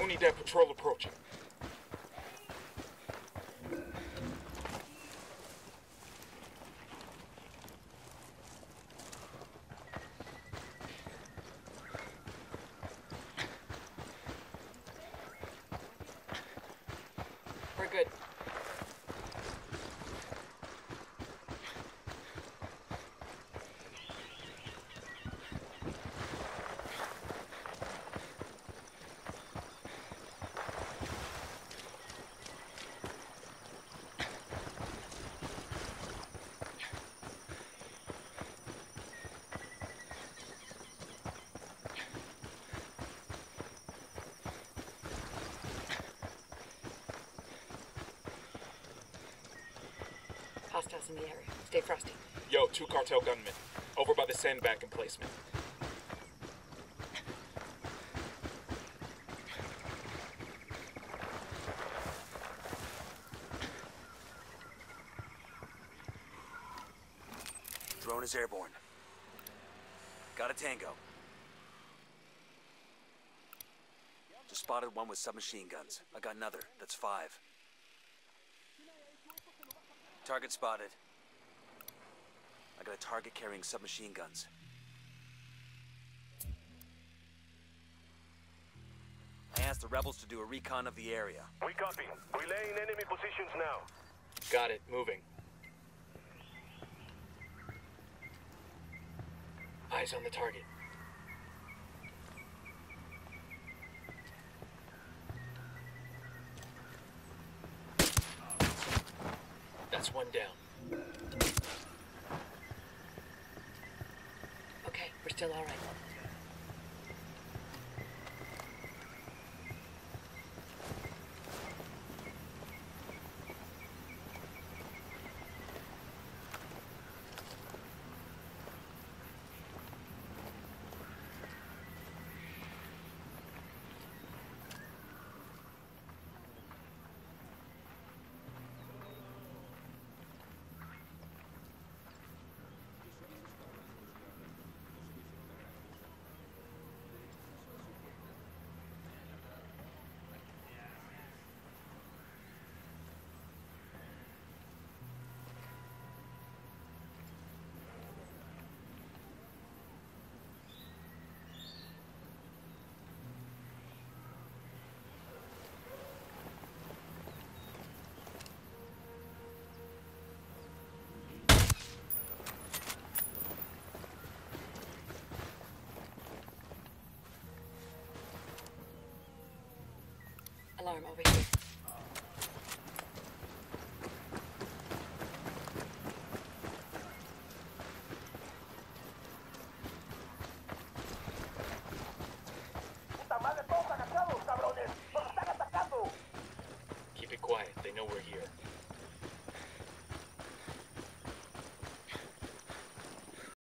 Unidad patrol approaching. We're good. Hostiles in the area. Stay frosty. Yo, 2 cartel gunmen. Over by the sandbank emplacement. Drone is airborne. Got a tango. Just spotted one with submachine guns. I got another. That's 5. Target spotted. I got a target carrying submachine guns. I asked the rebels to do a recon of the area. We copy. Relaying enemy positions now. Got it, moving. Eyes on the target. That's one down. Okay, we're still all right. Alarm over here.